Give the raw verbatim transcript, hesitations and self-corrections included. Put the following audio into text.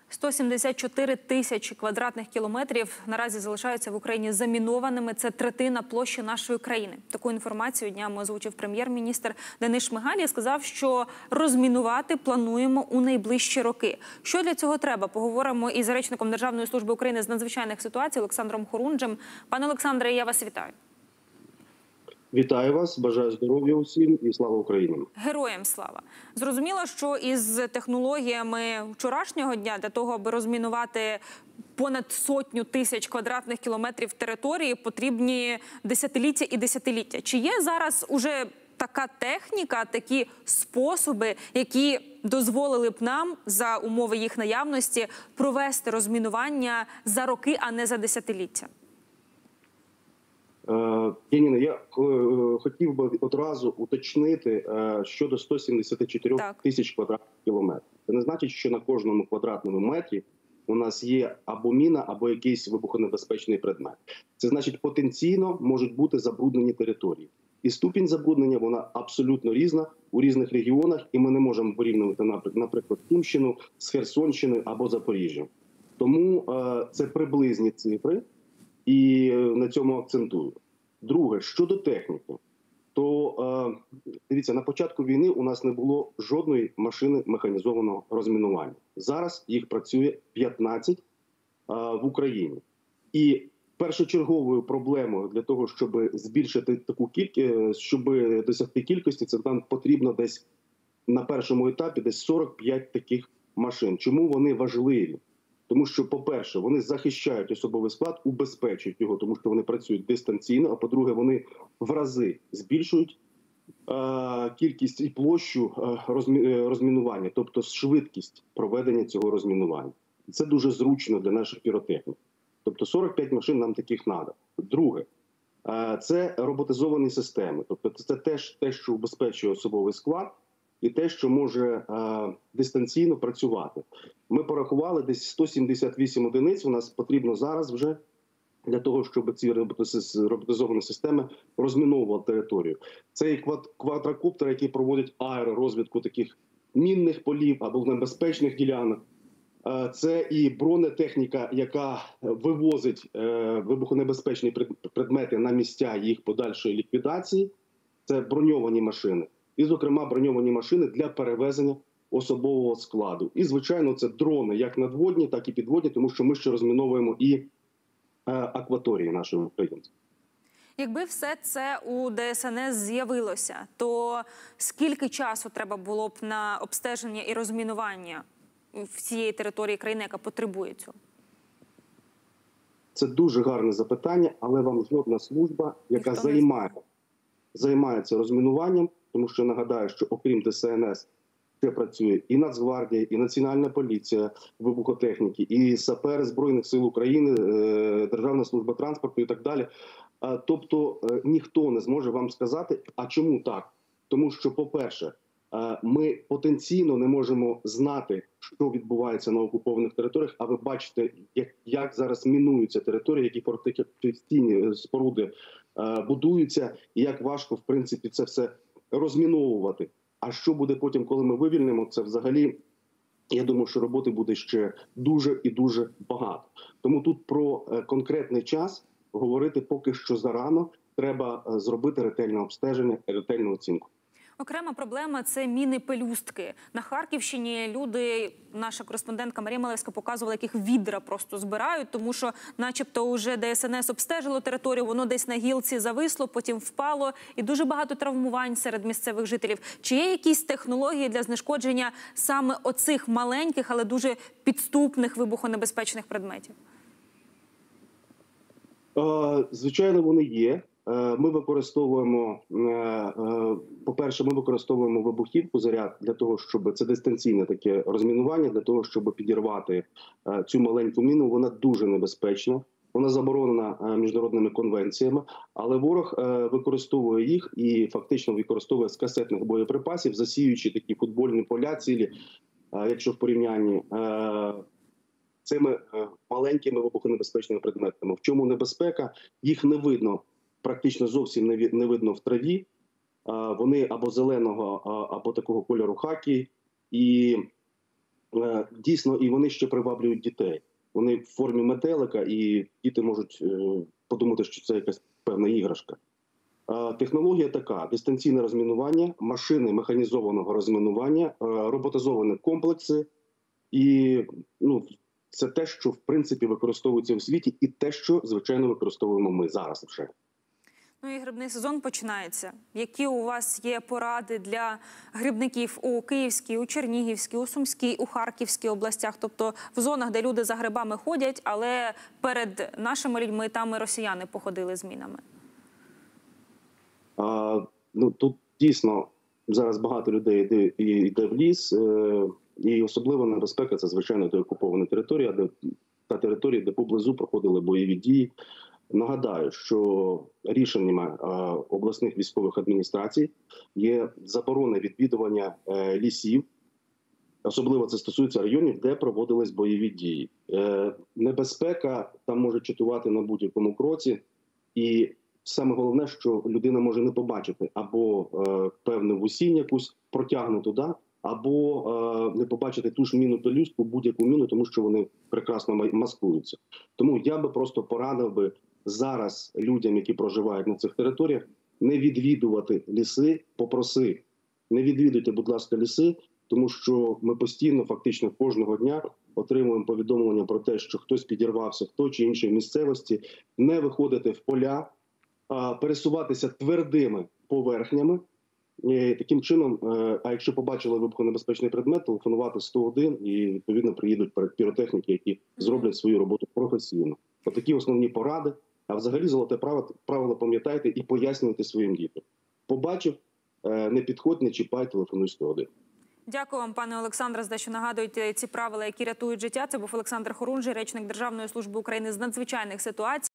сто сімдесят чотири тисячі квадратних кілометрів наразі залишаються в Україні замінованими. Це третина площі нашої країни. Таку інформацію днями озвучив прем'єр-міністр Денис Шмигаль і сказав, що розмінувати плануємо у найближчі роки. Що для цього треба? Поговоримо із речником Державної служби України з надзвичайних ситуацій Олександром Хорунжем. Пане Олександре, я вас вітаю. Вітаю вас, бажаю здоров'я усім і слава Україні. Героям слава. Зрозуміло, що із технологіями вчорашнього дня для того, аби розмінувати понад сотню тисяч квадратних кілометрів території, потрібні десятиліття і десятиліття. Чи є зараз уже така техніка, такі способи, які дозволили б нам, за умови їх наявності, провести розмінування за роки, а не за десятиліття? Яніна, я хотів би одразу уточнити щодо ста сімдесят чотирьох тисяч квадратних кілометрів. Це не значить, що на кожному квадратному метрі у нас є або міна, або якийсь вибухонебезпечний предмет. Це значить, потенційно можуть бути забруднені території. І ступінь забруднення, вона абсолютно різна у різних регіонах, і ми не можемо порівнювати, наприклад, Сумщину з Херсонщиною або Запоріжжям. Тому це приблизні цифри. І на цьому акцентую. Друге, щодо техніки, то, дивіться, на початку війни у нас не було жодної машини механізованого розмінування. Зараз їх працює п'ятнадцять в Україні. І першочерговою проблемою для того, щоб збільшити таку кількість, щоб досягти кількості, це нам потрібно десь на першому етапі десь сорок п'ять таких машин. Чому вони важливі? Тому що, по-перше, вони захищають особовий склад, убезпечують його, тому що вони працюють дистанційно, а по-друге, вони в рази збільшують е кількість і площу е розмі розмінування, тобто швидкість проведення цього розмінування. І це дуже зручно для наших піротехніків. Тобто сорок п'ять машин нам таких треба. Друге, е це роботизовані системи. Тобто це теж те, що убезпечує особовий склад, і те, що може е, дистанційно працювати. Ми порахували, десь сто сімдесят вісім одиниць у нас потрібно зараз вже для того, щоб ці роботизовані системи розміновували територію. Це і квадрокоптери, які проводять аеророзвідку таких мінних полів або небезпечних ділянок. Е, це і бронетехніка, яка вивозить е, вибухонебезпечні предмети на місця їх подальшої ліквідації. Це броньовані машини. І, зокрема, броньовані машини для перевезення особового складу. І, звичайно, це дрони як надводні, так і підводні, тому що ми ще розміновуємо і е, акваторії нашої українців. Якби все це у Де Ес Ен Ес з'явилося, то скільки часу треба було б на обстеження і розмінування всієї території країни, яка потребує цього? Це дуже гарне запитання, але вам жодна служба, яка займає, займається розмінуванням, тому що нагадаю, що окрім Де Ес Ен Ес ще працює і Нацгвардія, і Національна поліція вибухотехніки, і сапери Збройних сил України, Державна служба транспорту і так далі. Тобто ніхто не зможе вам сказати, а чому так? Тому що, по-перше, ми потенційно не можемо знати, що відбувається на окупованих територіях, а ви бачите, як, як зараз мінуються території, які фортифікаційні споруди будуються, і як важко, в принципі, це все розміновувати. А що буде потім, коли ми вивільнимо, це взагалі, я думаю, що роботи буде ще дуже і дуже багато. Тому тут про конкретний час говорити поки що зарано, треба зробити ретельне обстеження, ретельну оцінку. Окрема проблема – це міни-пелюстки. На Харківщині люди, наша кореспондентка Марія Малевська показувала, яких відра просто збирають, тому що начебто вже Де Ес Ен Ес обстежило територію, воно десь на гілці зависло, потім впало, і дуже багато травмувань серед місцевих жителів. Чи є якісь технології для знешкодження саме оцих маленьких, але дуже підступних вибухонебезпечних предметів? Звичайно, вони є. Ми використовуємо, по-перше, ми використовуємо вибухівку, заряд для того, щоб це дистанційне таке розмінування, для того, щоб підірвати цю маленьку міну. Вона дуже небезпечна, вона заборонена міжнародними конвенціями, але ворог використовує їх і фактично використовує з касетних боєприпасів, засіюючи такі футбольні поля цілі, якщо в порівнянні цими маленькими вибухонебезпечними предметами. В чому небезпека? Їх не видно. Практично зовсім не видно в траві. Вони або зеленого, або такого кольору хакі. І е, дійсно, і вони ще приваблюють дітей. Вони в формі метелика, і діти можуть е, подумати, що це якась певна іграшка. Е, технологія така: дистанційне розмінування, машини механізованого розмінування, е, роботизовані комплекси. І ну, це те, що в принципі використовується у світі, і те, що звичайно використовуємо ми зараз вже. Ну і грибний сезон починається. Які у вас є поради для грибників у Київській, у Чернігівській, у Сумській, у Харківській областях? Тобто в зонах, де люди за грибами ходять, але перед нашими людьми там і росіяни походили з мінами. А, ну, тут дійсно зараз багато людей йде, йде в ліс, е, і особлива небезпека – це, звичайно, деокупована територія, де, та територія, де поблизу проходили бойові дії. Нагадаю, що рішеннями е, обласних військових адміністрацій є заборона відвідування е, лісів. Особливо це стосується районів, де проводились бойові дії. Е, небезпека там може чатувати на будь-якому кроці. І саме головне, що людина може не побачити або е, певну вусінь якусь протягнуту, да? або е, не побачити ту ж міну пелюстку, будь-яку міну, тому що вони прекрасно маскуються. Тому я би просто порадив би зараз людям, які проживають на цих територіях, не відвідувати ліси, попроси. Не відвідуйте, будь ласка, ліси, тому що ми постійно, фактично кожного дня отримуємо повідомлення про те, що хтось підірвався в той чи іншій місцевості, не виходити в поля, а пересуватися твердими поверхнями. І таким чином, а якщо побачили вибухонебезпечний предмет, телефонувати сто один і, відповідно, приїдуть піротехніки, які зроблять свою роботу професійно. Отакі основні поради. А взагалі золоте правило пам'ятайте і пояснюйте своїм дітям. Побачив, не підходь, не чіпай, телефонуй сто один. Дякую вам, пане Олександре, за те, що нагадуєте ці правила, які рятують життя. Це був Олександр Хорунжий, речник Державної служби України з надзвичайних ситуацій.